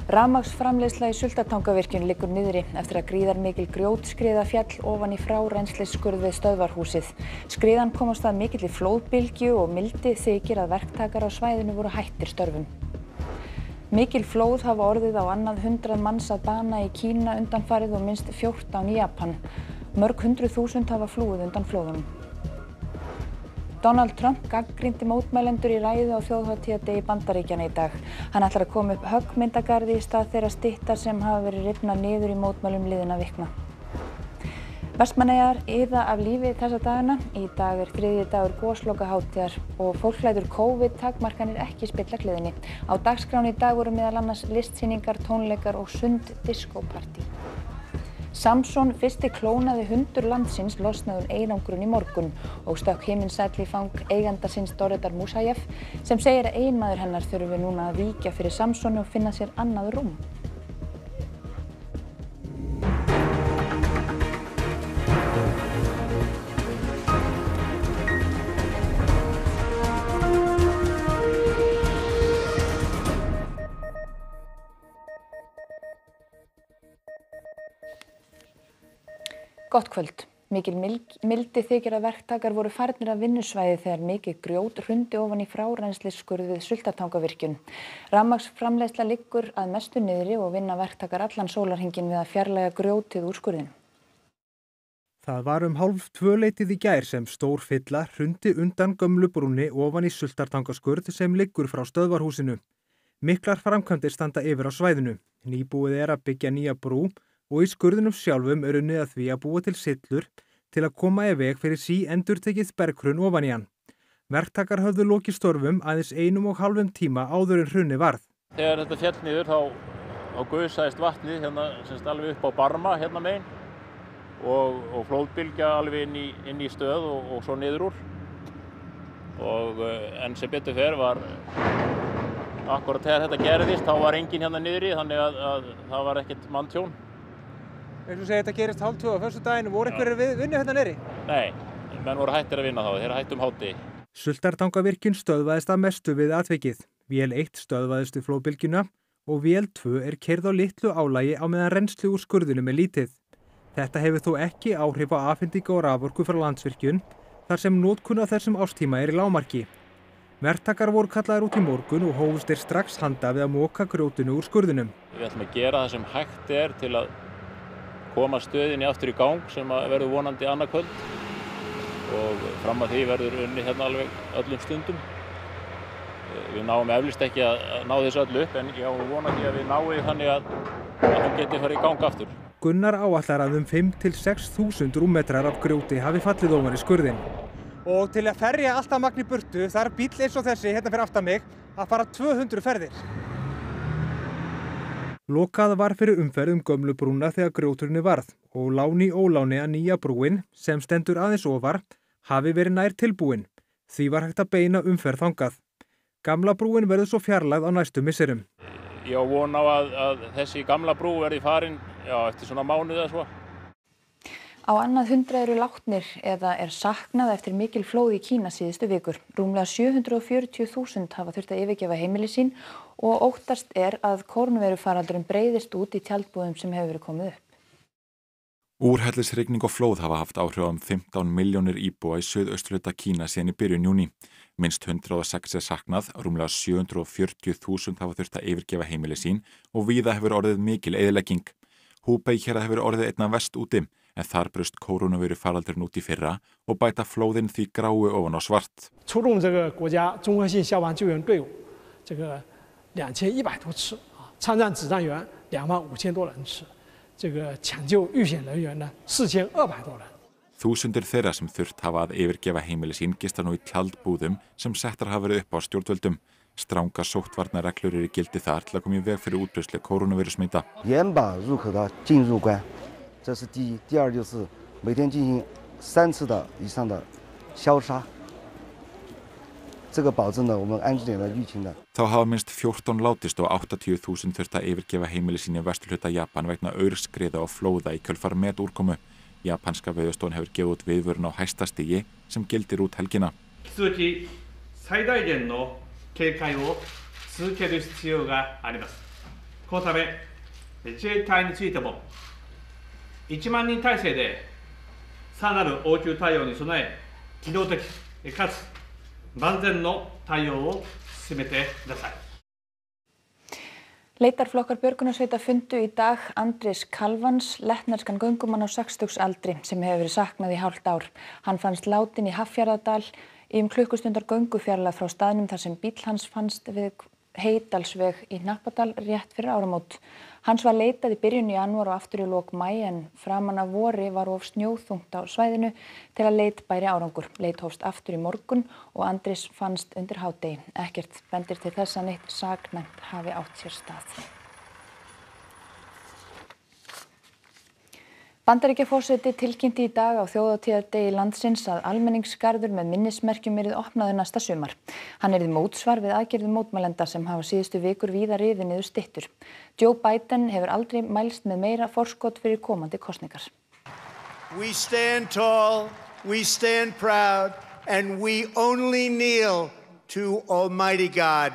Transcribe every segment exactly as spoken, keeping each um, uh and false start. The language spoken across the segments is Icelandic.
Rafmagnsframleiðsla í Sultartangavirkjun liggur niðri eftir að gríðarmikil grjótskriða féll ofan í frárennsliskurð við stöðvarhúsið. Skriðan kom af stað mikilli flóðbylgju og mildi þykir að verktakar á svæðinu voru hættir störfum. Mikil flóð hafa orðið á annað hundrað manns að bana í Kína undanfarið og minnst fjórtán í Japan. Mörg hundruð þúsund hafa flúið undan flóðunum. Donald Trump gagnrýndi mótmælendur í ræðu á þjóðhátíðardegi Bandaríkjanna í dag. Hann ætlar að koma upp höggmyndagarði í stað þeirra styttar sem hafa verið rifnar niður í mótmælum liðinna vikna. Vestmannaeyjar iða af lífi þessa dagana. Í dag er þriðji dagur goslokahátíðar og fólk lætur COVID-takmarkanir ekki spilla gleðinni. Á dagskránni í dag voru meðal annars listsýningar, tónleikar og sund diskópartí. Samson, fyrsti klónaði hundur landsins, losnaði úr einangrun í morgun og stökk himinsæll í fang eiganda síns Dorredar Musayev sem segir að eiginmaður hennar þurfi núna að víkja fyrir Samsoni og finna sér annað rúm. Gott kvöld. Mikil mildi þykir að verktakar voru farnir af vinnusvæði þegar mikið grjót hrundi ofan í frárennsliskurð við Sultartangavirkjun. Rafmagnsframleiðsla liggur að mestu niðri og vinna verktakar allan sólarhringinn við að fjarlæga grjótið úr skurðinum. Það var um hálf tvöleytið í gær sem stór fylla hrundi undan gömlu brúnni ofan í Sultartangaskurð sem liggur frá stöðvarhúsinu. Miklar framkvæmdir standa yfir á svæðinu. Nýbúið er að byggja nýja brú og í skurðinum sjálfum er unnið að því að búa til syllur til að koma í veg fyrir síendurtekið berghrun ofan í hann. Verktakar höfðu lokið störfum aðeins einum og hálfum tíma áður en hrunið varð. Þegar þetta féll niður þá, þá gusaðist vatnið hérna, semst alveg upp á barma hérna megin og, og flóðbylgja alveg inn í, inn í stöð og, og svo niður úr. Og en sem betur fer var akkurat þegar þetta gerðist þá var enginn hérna niðri þannig að, að það var ekkert manntjón. Eins og segja þetta gerist hálf tvö á föstudaginn, voru einhverjir við vinnu hérna niðri? Nei, menn voru hættir að vinna þá, þeir hættum hádegi. Sultartangavirkjun stöðvaðist að mestu við atvikið. Vél eitt stöðvaðist við flóðbylgjuna og vél tvö er keyrð á litlu álagi á meðan rennsli úr skurðinum er lítið. Þetta hefur þó ekki áhrif á afhendingu og raforku frá Landsvirkjun, þar sem notkun á þessum árstíma er í lágmarki. Verktakar voru kallaðir út í morgun og hófust þeir strax handa við að moka grjótinu úr skurðinum. Við ætlum að gera það sem hægt er til að koma stöðinni aftur í gang sem verður vonandi annað kvöld og fram að því verður unni hérna alveg öllum stundum. Við náum eflust ekki að ná þessu öllu upp en ég á vonandi að við náum þannig að, að hún geti farið í gang aftur. Gunnar áætlar að um fimm til sex þúsund rúmmetrar af grjóti hafi fallið ofan í skurðinn. Og til að ferja alltaf magn í burtu þarf bíll eins og þessi hérna fyrir aftan mig að fara tvö hundruð ferðir. Lokað var fyrir umferð um gömlu brúna þegar grjóturinn varð og láni óláni að nýja brúin, sem stendur aðeins ofar, hafi verið nær tilbúin. Því var hægt að beina umferð þangað. Gamla brúin verður svo fjarlægð á næstu misserum. Ég á von á að, að þessi gamla brú verði farin já, eftir svona mánuð eða svo. Á annað hundrað eru látnir eða er saknað eftir mikil flóð í Kína síðustu vikur. Rúmlega sjö hundruð fjörutíu þúsund hafa þurft að yfirgefa heimili sín og óttast er að kórónuveirufaraldurinn breiðist út í tjaldbúðum sem hefur verið komið upp. Úrhellisrigning og flóð hafa haft áhrif á um fimmtán milljónir íbúa í suðausturhluta Kína síðan í byrjun júní. Minnst hundrað og sex er saknað, rúmlega sjö hundruð fjörutíu þúsund hafa þurft að yfirgefa heimili sín og víða hefur orðið mikil eyðilegging. Húbei hér hefur orðið einna verst úti, en þar brust kórónuveirufaraldurinn út í fyrra og bæta flóðin því gráu ofan á svart. 出动这个国家综合性消防救援队伍，这个两千一百多次啊，参战指战员两万五千多人次，这个抢救遇险人员呢四千二百多人。 Þúsundir þeirra sem þurft hafa að yfirgefa heimili sín gista nú í tjaldbúðum sem settar hafa verið upp á stjórnvöldum. Stranga sóttvarnareglur eru í gildi þar til að koma í veg fyrir útbreiðslu kórónuveirusmita. 严把入口的进入关，这是第一。第二就是每天进行三次的以上的消杀，这个保证了我们安置点的疫情的。 Þá hafa minnst fjórtán látist og áttatíu þúsund þurft að yfirgefa heimili sín í vesturhluta Japan vegna aurskriða og flóða í kjölfar metúrkomu. Japanska veðurstofan hefur gefið út viðvörun á hæsta stigi sem gildir út helgina. 引き続き最大限の警戒を続ける必要があります。 このため自衛隊についてもいちまんにん体制でさらなる応急対応に備え、機動的かつ万全の対応を進めてください。 Leitarflokkar björgunarsveita fundu í dag Andrés Kalvans, lettneskan göngumann á sextugsaldri sem hefur verið saknað í hálft ár. Hann fannst látinn í Haffjarðardal í um klukkustundar göngufjarlægð frá staðnum þar sem bíll hans fannst við Heydalsveg í Hnappadal rétt fyrir áramót. Hans var leitað í byrjun janúar og aftur í lok maí en framan af vori var of snjóþungt á svæðinu til að leit bæri árangur. Leit hófst aftur í morgun og Andrés fannst undir hádegi. Ekkert bendir til þess að neitt saknæmt hafi átt sér stað. Bandaríkjaforseti tilkynnti í dag á þjóðhátíðardegi landsins að almenningsgarður með minnismerkjum yrði opnaður næsta sumar. Hann yrði mótsvar við aðgerðum mótmælenda sem hafa síðustu vikur víða rifið niður styttur. Joe Biden hefur aldrei mælst með meira forskot fyrir komandi kosningar. We stand tall, we stand proud, and we only kneel to Almighty God.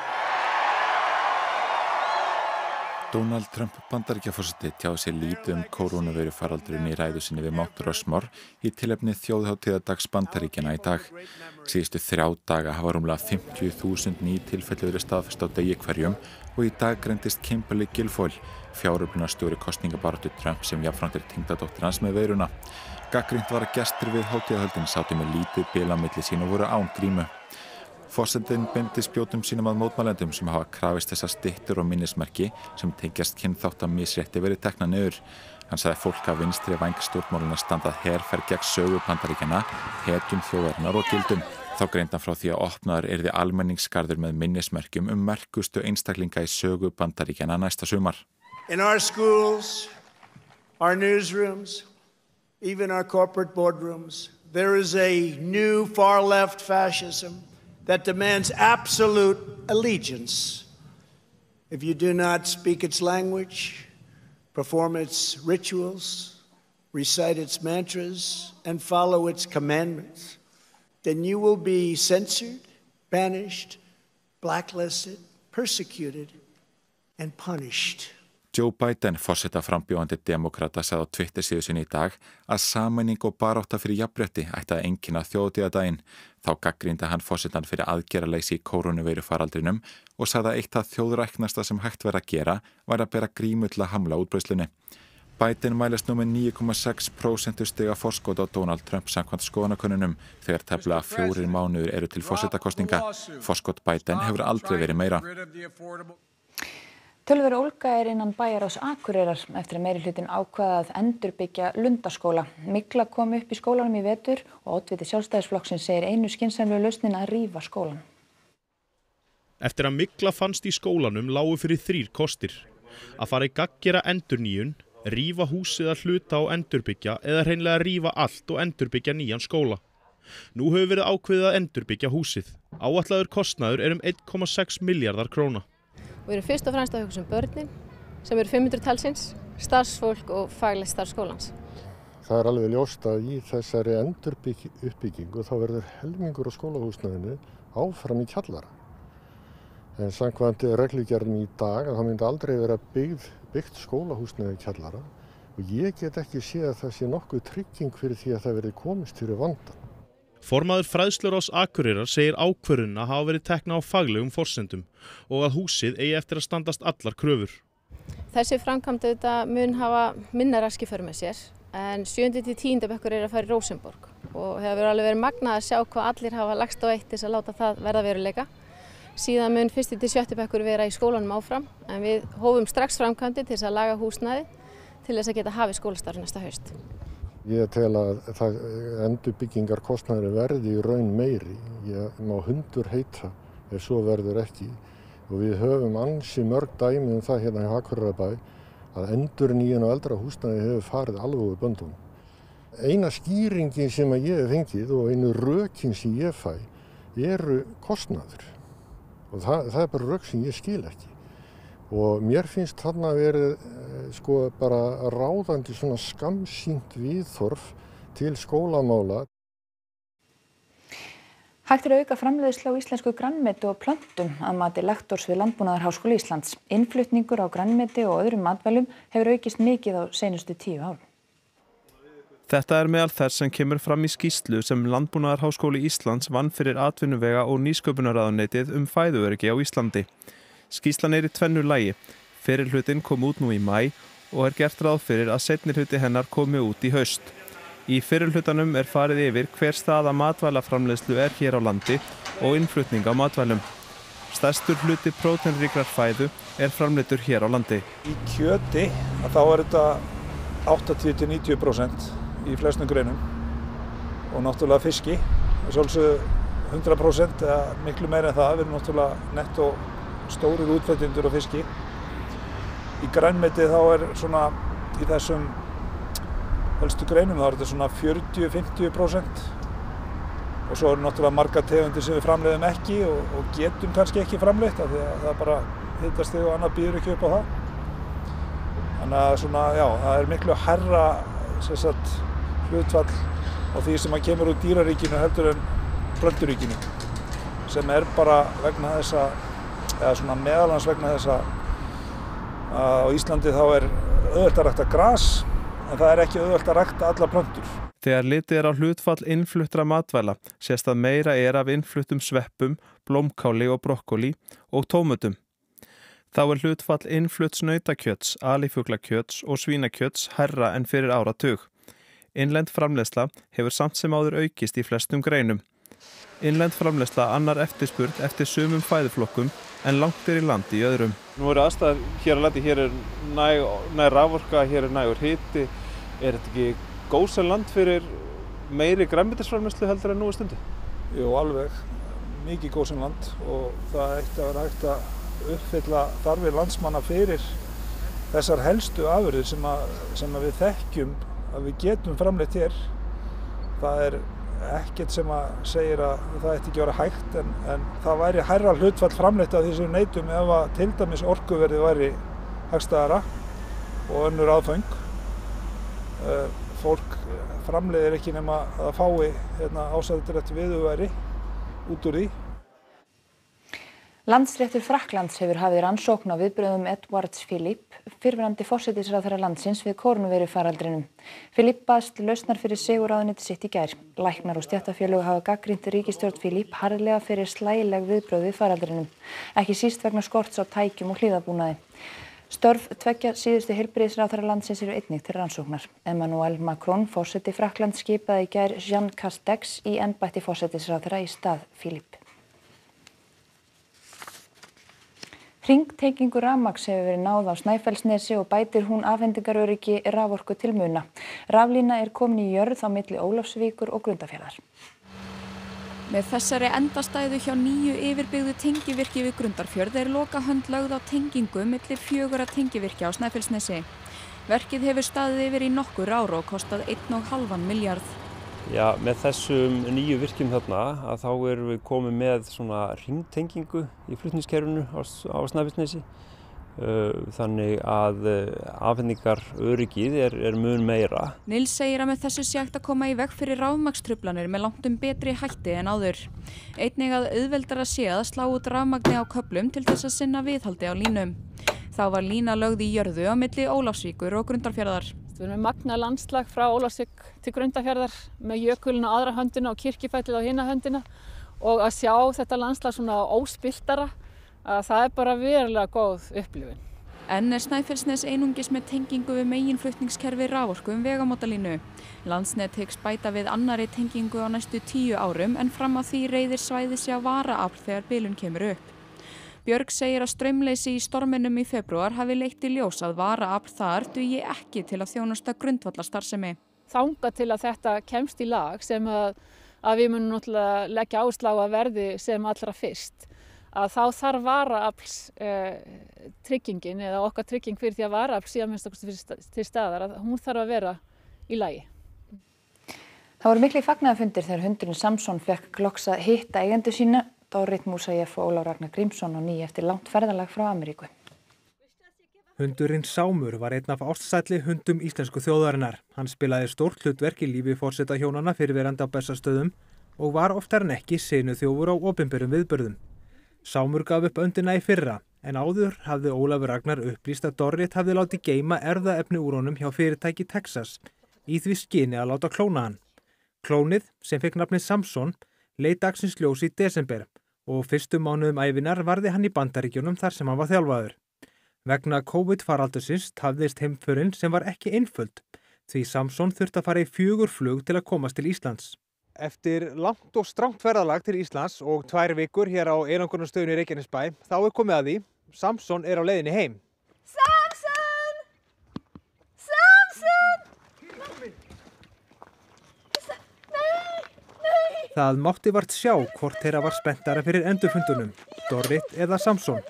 Donald Trump Bandaríkjaforseti tjáði sig lítið um kórónuveirufaraldurinn í ræðu sinni við Mount Rushmore í tilefni þjóðhátíðardags Bandaríkjanna í dag. Síðustu þrjá daga hafa rúmlega fimmtíu þúsund ný tilfelli verið staðfest á degi hverjum og í dag greindist Kimberly Guilfoyle, fjáröflunarstjóri kosningabaráttu Trump sem jafnframt er tengdadóttir hans með veiruna. Gagnrýnt var að gestir við hátíðahöldin sátu með lítið bil á milli sín og voru án grímu. Forsetinn beindi spjótum sínum að mótmælendum sem hafa krafist þessar styttur og minnismerki sem tengjast kynþáttamisrétti verið teknað niður. Hann sagði fólk að vinstri væng stjórnmálana standað herferð gegn sögu Bandaríkjanna, hetjum þjóðarinnar og gildum. Þá greindi hann frá því að opnaður yrði almenningsgarður með minnismerkjum um merkustu einstaklinga í sögu Bandaríkjanna næsta sumar. In our schools, our newsrooms, even our corporate boardrooms, there is a new far-left fascism that demands absolute allegiance. If you do not speak its language, perform its rituals, recite its mantras, and follow its commandments, then you will be censored, banished, blacklisted, persecuted, and punished. Joe Biden, forsetaframbjóðandi demókrata, sagði á Twitter síðu sinni í dag að sameining og barátta fyrir jafnrétti ætti að einkenna þjóðhátíðardaginn. Þá gagnrýndi hann forsetann fyrir aðgerðaleysi í kórónuveirufaraldrinum og sagði að eitt af þjóðræknasta sem hægt væri að gera væri að bera grímu til að hamla útbreiðslunni. Biden mælist nú með níu komma sex prósent stiga forskot á Donald Trump samkvæmt skoðanakönnunum þegar tæplega fjórir mánuðir eru til forsetakosninga. Forskot Biden hefur aldrei verið meira. Töluverð ólga er innan bæjarráðs Akureyrar eftir að meirihlutinn ákvað að endurbyggja Lundaskóla. Mygla kom upp í skólanum í vetur og oddviti Sjálfstæðisflokksins segir einu skynsamlegu lausnin að rífa skólann. Eftir að mygla fannst í skólanum lágu fyrir þrír kostir. Að fara í gagngera endurnýjun, rífa húsið að hluta og endurbyggja eða hreinlega rífa allt og endurbyggja nýjan skóla. Nú hefur verið ákveðið að endurbyggja húsið. Áætlaður kostnaður er um einn komma sex milljarðar króna. Við erum fyrst og fremst að hugsa um börnin sem eru fimm hundruð talsins, starfsfólk og faglegt starf skólans. Það er alveg ljóst að í þessari enduruppbyggingu þá verður helmingur á skólahúsnæðinu áfram í kjallara. En samkvæmt reglugerðum í dag að það myndi aldrei vera byggð, byggt skólahúsnæði í kjallara og ég get ekki séð að það sé nokkuð trygging fyrir því að það verði komist fyrir vandan. Formaður Fræðsluráðs Akureyrar segir ákvörðunina hafa verið tekna á faglegum forsendum og að húsið eigi eftir að standast allar kröfur. Þessi framkvæmd auðvitað mun hafa minna rask í för með sér en sjöundi til tíunda bekkur er að fara í Rósenborg og hefur alveg verið magnað að sjá hvað allir hafa lagst á eitt til að láta það verða veruleika. Síðan mun fyrsti til sjötti bekkur vera í skólanum áfram en við hófum strax framkvæmdi til þess að laga húsnæði til þess að geta hafið skólastarf næsta haust. Ég tel að það endurbyggingarkostnaður verði í raun meiri. Ég má hundur heita ef svo verður ekki. Og við höfum ansi mörg dæmi um það hérna í Akureyrarbæ að endurnýjun og eldra húsnæði hefur farið alveg úr böndunum. Eina skýringin sem ég hef fengið og einu rökin sem ég fæ eru kostnaður. Og það, það er bara rök sem ég skil ekki. Og mér finnst þarna verið sko bara ráðandi svona skammsýnt viðhorf til skólamála. Hægt er að auka framleiðslu á íslensku grænmeti og plöntum að mati lektors við Landbúnaðarháskóla Íslands. Innflutningur á grænmeti og öðrum matvælum hefur aukist mikið á seinustu tíu árum. Þetta er meðal þess sem kemur fram í skýrslu sem Landbúnaðarháskóli Íslands vann fyrir atvinnuvega- og nýsköpunarráðuneytið um fæðuöryggi á Íslandi. Skýrslan er í tvennu lagi. Fyrri hlutinn kom út nú í maí og er gert ráð fyrir að seinni hluti hennar komi út í haust. Í fyrri hlutanum er farið yfir hver staða matvælaframleiðslu er hér á landi og innflutning á matvælum. Stærstur hluti próteinríkrar fæðu er framleiddur hér á landi. Í kjöti að þá er þetta áttatíu til níutíu prósent í flestum greinum og náttúrulega fiski, svolítið hundrað prósent eða miklu meira en það, við erum náttúrulega nettó stórir útflytjendur á fiski. Í grænmeti þá er svona í þessum helstu greinum þá er þetta svona fjörutíu til fimmtíu prósent og svo eru náttúrulega margar tegundir sem við framleiðum ekki og, og getum kannski ekki framleitt af því að það bara hitastig og annað býður ekki upp á það. Þannig að svona, já, það er miklu hærra sem sagt, hlutfall á því sem að kemur úr dýraríkinu heldur en plönturíkinu sem er bara vegna þessa, eða svona meðalans vegna þessa að á Íslandi þá er auðvelt að rækta gras en það er ekki auðvelt að rækta allar plöntur. Þegar litið er á hlutfall innfluttra matvæla sést að meira er af innfluttum sveppum, blómkáli og brokkoli og tómötum. Þá er hlutfall innflutts nautakjöts, alifuglakjöts og svínakjöts hærra en fyrir áratug. Innlend framleiðsla hefur samt sem áður aukist í flestum greinum. Innlend framleiðsla annar eftirspurn eftir sumum fæðuflokkum en langt er í landi í öðrum. Nú eru aðstæður hér á landi, hér er næg, næg raforka, hér er nægur hiti. Er þetta ekki góðsæl land fyrir meiri grænmetisframleiðslu heldur en nú er stundu? Jú, alveg. Mikið góðsæl land og það eitt að vera hægt að uppfylla þarfir landsmanna fyrir þessar helstu afurðir sem, að, sem að við þekkjum að við getum framleitt hér. Það er ekkert sem að segir að það ætti ekki að vera hægt en, en það væri hærra hlutfall framleitt af því sem við neytum ef að til dæmis orkuverðið væri hagstæðara og önnur aðföng. Fólk framleiðir ekki nema að það fái hérna, ásættilegt viðurværi út úr því. Landsréttur Frakklands hefur hafið rannsókn á viðbrögðum Edwards Philippe, fyrrverandi forsætisráðherra landsins við kórónuveirufaraldrinum. Philippe baðst lausnar fyrir sigurráðuneytið sitt í gær. Læknar og stéttarfélög hafa gagnrýnt ríkisstjórn Philippe harðlega fyrir slægileg viðbrögð við faraldrinum, ekki síst vegna skorts á tækjum og hlífðarbúnaði. Störf tveggja síðustu heilbrigðisráðherra landsins eru einnig til rannsóknar. Emmanuel Macron, forseti Frakklands, skipaði í gær Jean Castex í embætti forsætisráðherra í stað Philippe. Hringtengingu rafmagns hefur verið náð á Snæfellsnesi og bætir hún afhendingaröryggi raforku til muna. Raflína er komin í jörð á milli Ólafsvíkur og Grundarfjarðar. Með þessari endastæðu hjá nýju yfirbyggðu tengivirki við Grundarfjörð er lokahönd lögð á tengingu milli fjögurra tengivirkja á Snæfellsnesi. Verkið hefur staðið yfir í nokkur ár og kostað einn og hálfan milljarð. Já, með þessum nýju virkjum þarna að þá erum við komið með svona hringtengingu í flutningskerfinu á, á Snæfellsnesi. Þannig að afhendingaröryggið er, er mun meira. Nils segir að með þessu sé hægt að koma í veg fyrir rafmagnstruflanir með langtum betri hætti en áður. Einnig að auðveldara sé að slá út rafmagni á köflum til þess að sinna viðhaldi á línum. Þá var lína lögð í jörðu á milli Ólafsvíkur og Grundarfjarðar. Við erum með magnað landslag frá Ólafsvík til Grundarfjarðar með jökulinn á aðra höndina og Kirkjufellið á hina höndina og að sjá þetta landslag svona óspiltara að það er bara verulega góð upplifun. Enn er Snæfellsnes einungis með tengingu við meginflutningskerfi raforku um vegamótalínu. Landsnet hyggst bæta við annarri tengingu á næstu tíu árum en fram á því reiðir svæðið sig á varaafl þegar bilun kemur upp. Björg segir að straumleysi í storminum í febrúar hafi leitt í ljós að varaafl þar dugi ekki til að þjónusta grundvallarstarfsemi. Þangað til að þetta kemst í lag sem að, að við munum náttúrulega leggja áherslu á að verði sem allra fyrst. Að þá þarf varaafls eh, tryggingin eða okkar trygging fyrir því að varaafl síðan minnst okkur til staðar að hún þarf að vera í lagi. Það voru miklir fagnaðarfundir þegar hundurinn Samson fekk loks að hitta eigendur sína. Dorrit Musayev og Ólafur Ragnar Grímsson á ný eftir langt ferðalag frá Ameríku. Hundurinn Sámur var einn af ástsælli hundum íslensku þjóðarinnar. Hann spilaði stórt hlutverk í lífi forsetahjónanna fyrrverandi á Bessastöðum og var oftar en ekki sinuþjófur á opinberum viðburðum. Sámur gaf upp öndina í fyrra, en áður hafði Ólafur Ragnar upplýst að Dorrit hafði látið geyma erfðaefni úr honum hjá fyrirtæki í Texas, í því skyni að láta klóna hann. Klónið, sem fekk nafnið Samson, leit dagsins ljós í desember og fyrstu mánuðum ævinar varði hann í Bandaríkjunum þar sem hann var þjálfaður. Vegna COVID faraldursins tafðist heimförin sem var ekki einföld, því Samson þurfti að fara í fjögur flug til að komast til Íslands. Eftir langt og strangt ferðalag til Íslands og tvær vikur hér á einangrunarstöðinni í Reykjanesbæ, þá er komið að því, Samson er á leiðinni heim. Samson! Samson! Nei, nei! Það mátti vart sjá hvort þeirra var spenntara fyrir endurfundunum, Dorrit eða Samson.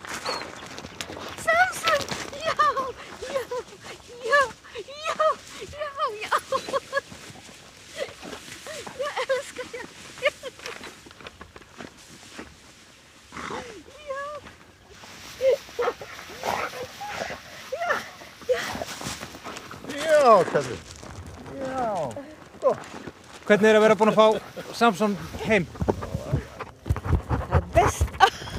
Hvernig er að vera búin að fá Samson heim? Það er best.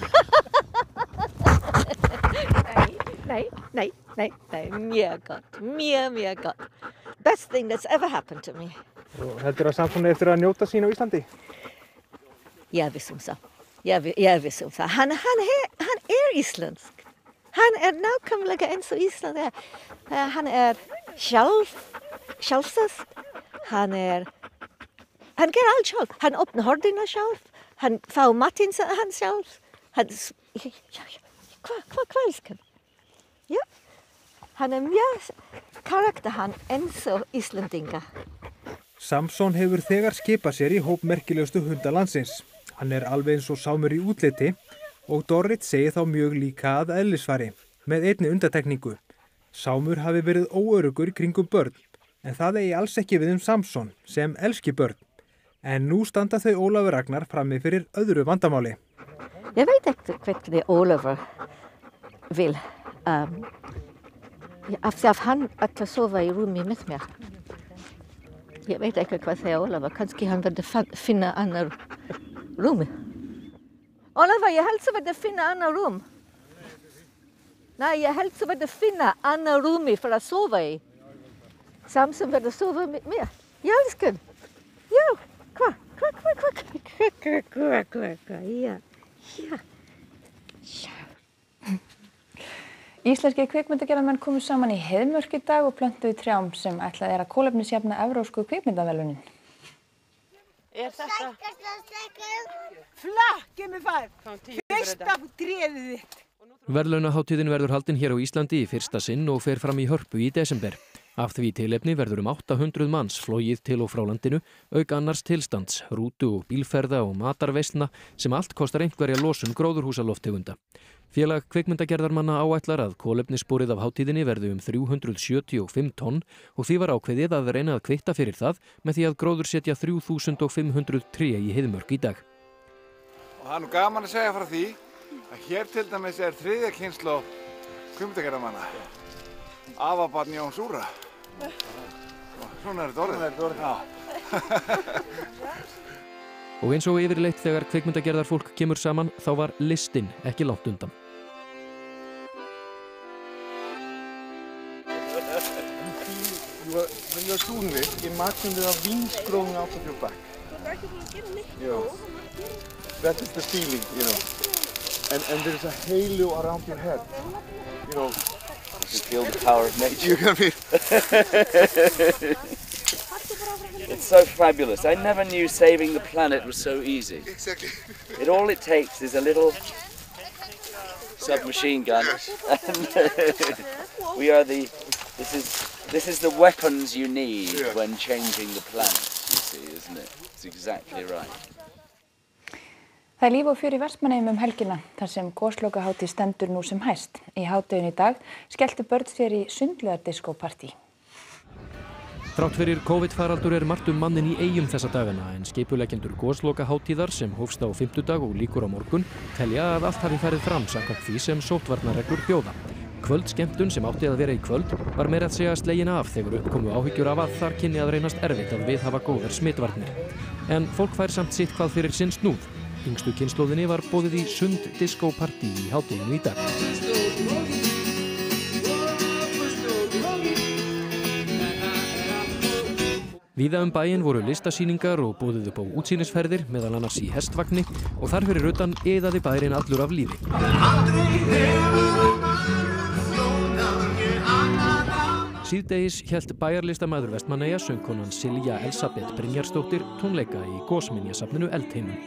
Nei, nei, nei, nei, mjög gott, mjög, mjög gott. Best thing that's ever happened to me. Og heldur að Samson eftir að njóta sín á Íslandi? Ég viss um það. Ég, ég viss um það. Hann, hann, er, hann er íslensk. Hann er nákvæmlega eins og Ísland er. Hann er sjálf, sjálfsagt. Hann er Hann ger allt sjálf. Hann opnar hordina sjálf. Hann fá matinn hann sjálf. Hann... Ja, ja, hvað, hvað, hvað elskan? Ja. Hann er mjög karakter hann eins og Íslandinga. Samson hefur þegar skipað sér í hóp merkilegustu hunda landsins. Hann er alveg eins og Sámur í útliti og Dorrit segir þá mjög líka að eðlisfari, með einni undantekningu. Sámur hafi verið óöruggur kringum börn, en það eigi alls ekki við um Samson, sem elski börn. En nú standa þau Ólafur Ragnar frammi fyrir öðru vandamáli. Ég veit ekki hvernig Ólafur vil. Um, af því að hann ætla að sofa í rúmi með mér. Ég veit ekki hvað segja Ólafur. Kannski hann verður finna annar rúmi. Ólafur, ég held að verður finna annar rúm. Nei, ég held að verður finna annar rúmi fyrir að sofa í. Samson verður sofa með mér. Já, elskan. Já. Hvað, hvað, hvað, hvað, hvað, hvað, hvað, hvað, hvað, já, já, já. Íslenskir kvikmyndagerðarmenn komu saman í Heiðmörk í dag og plöntuðu trjám sem ætlað er að kolefnisjafna evrópsku kvikmyndaverðlaunin. Er þetta? Flakki með fær, fyrsta tréðið þitt. Verðlaunahátíðin verður haldin hér á Íslandi í fyrsta sinn og fer fram í Hörpu í desember. Af því tilefni verður um átta hundruð manns flogið til og frá landinu, auk annars tilstands, rútu og bílferða og matarveislna sem allt kostar einhverja losun gróðurhúsalofttegunda. Félag kvikmyndagerðarmanna áætlar að kolefnissporið af hátíðinni verði um þrjú hundruð sjötíu og fimm tonn og því var ákveðið að reyna að kvitta fyrir það með því að gróðursetja þrjú þúsund fimm hundruð tré í Heiðmörk í dag. Og það er nú gaman að segja frá því að hér til dæmis er þriðja kynslóð kvikmyndagerðarmanna, afabarn Jóns Úra. Svona er þetta orðið. Og eins og yfirleitt þegar kvikmyndagerðarfólk kemur saman þá var listinn ekki langt undan. When you're doing this, imagine there are wings growing out of your back. You know, that is the feeling, you know. And and there is a halo around your head, you know. You feel the power of nature. You're gonna be... It's so fabulous. I never knew saving the planet was so easy. Exactly. It all it takes is a little submachine gun, and we are the. This is this is the weapons you need yeah. when changing the planet. You see, isn't it? It's exactly right. Það er líf og fjör í Vestmannaeyjum um helgina þar sem goslokahátíð stendur nú sem hæst. Í hádeginu í dag skelltu börn sér í sundlaugardiskópartí. Þrátt fyrir COVID-faraldur er margt um mannin í Eyjum þessa dagana en skipuleggjendur goslokahátíðar sem hófst á fimmtudag og lýkur á morgun telja að allt hafi farið fram samkvæmt því sem sóttvarnareglur bjóða. Kvöldskemmtun sem átti að vera í kvöld var meira að segja slegin af þegar upp komu áhyggjur af að þar kynni að reynast erfitt að viðhafa góðar smitvarnir. En fólk fær samt sitt hvað fyrir sinn snúð. Yngstu kynslóðinni var boðið í sund diskópartí í hádeginu í dag. Víða um bæinn voru listasýningar og boðið upp á útsýnisferðir, meðal annars í hestvagni, og þar fyrir utan iðaði bærinn allur af lífi. Síðdegis hélt bæjarlistamæður Vestmannaeyja, söngkonan Silja Elsabeth Brynjarsdóttir, tónleika í Gósminjasafninu Eldheimum.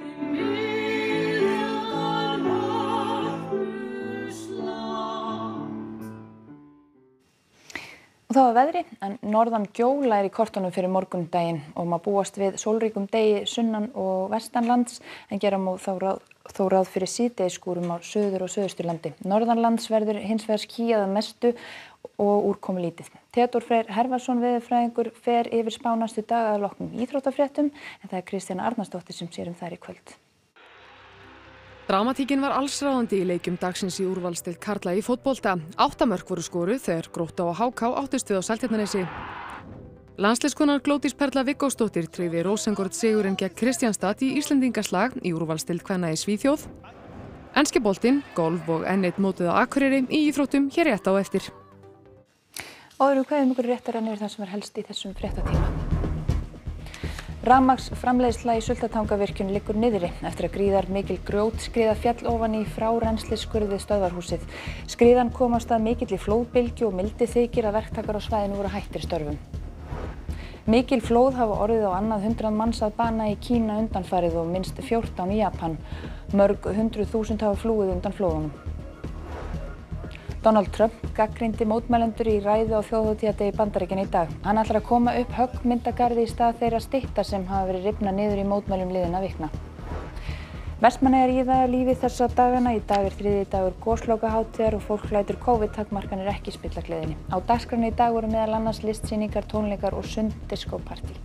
Og það var veðri, en norðan gjóla er í kortunum fyrir morgundaginn og maður búast við sólríkum degi sunnan og vestanlands, en gera má þó ráð, þó ráð fyrir síðdegisskúrum á suður- og suðausturlandi. Norðanlands verður hins vegar skýjað að mestu og úrkomu lítið. Theodór Freyr Hervarsson veðurfræðingur fer yfir spá næstu daga að loknum íþróttafréttum, en það er Kristjana Arnarsdóttir sem sér um þær í kvöld. Dramatíkin var allsráðandi í leikjum dagsins í úrvalsdeild karla í fótbolta. Átta mörk voru skoruð þegar Grótta og H K áttust við á Seltjarnarnesi. Landsliðskonan Glódís Perla Viggósdóttir tryggði Rósengård sigurinn gegn Kristianstad í Íslendingaslag í úrvalsdeild kvenna í Svíþjóð. Enski boltinn, golf og enn eitt mótið á Akureyri í íþróttum hér rétt á eftir. Áður við kveðum ykkur réttar en yfir það sem er helst í þessum fréttatíma. Rafmagnsframleiðsla í Sultartangavirkjun liggur niðri eftir að gríðar mikil grjótskriða féll ofan í frárennslisskurð við stöðvarhúsið. Skriðan kom af stað mikilli flóðbylgju og mildi þykir að verktakar á svæðinu voru hættir störfum. Mikil flóð hafa orðið á annað hundrað manns að bana í Kína undanfarið og minnst fjórtán í Japan. Mörg hundruð þúsund hafa flúið undan flóðunum. Donald Trump gagnrýndi mótmælendur í ræðu á þjóðhátíðardegi Bandaríkjanna í dag. Hann ætlar að koma upp höggmyndagarði í stað þeirra stytta sem hafa verið rifnar niður í mótmælum liðinna vikna. Vestmannaeyjar ríða lífið þessa dagana. Í dag er þriðji dagur goslokahátíðar og fólk lætur COVID-takmarkanir ekki spilla gleðinni. Á dagskránni í dag voru meðal annars listsýningar, tónleikar og sund diskópartí.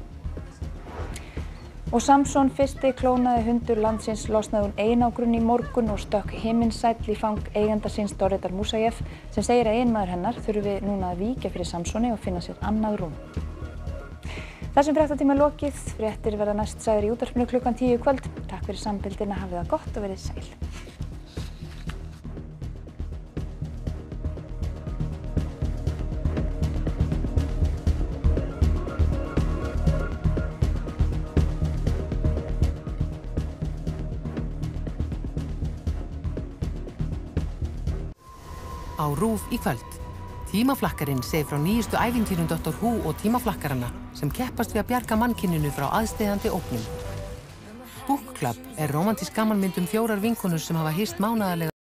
Og Samson, fyrsti klónaði hundur landsins, losnaði úr einangrun í morgun og stökk himinsæll í fang eiganda síns Dorritar Musayev, sem segir að eiginmaður hennar þurfi núna að víkja fyrir Samsoni og finna sér annað rúm. Þessum fréttatíma lokið. Fréttir verða næst sagðar í útvarpinu klukkan tíu í kvöld. Takk fyrir samfylgdina, hafið það gott og verið sæl. Á RÚV í kvöld. Tímaflakkarinn segir frá nýjustu ævintýrum doktor Who og tímaflakkarana sem keppast við að bjarga mannkyninu frá aðsteðjandi ógnum. Book Club er rómantísk gamanmynd um fjórar vinkonur sem hafa hist mánaðarlega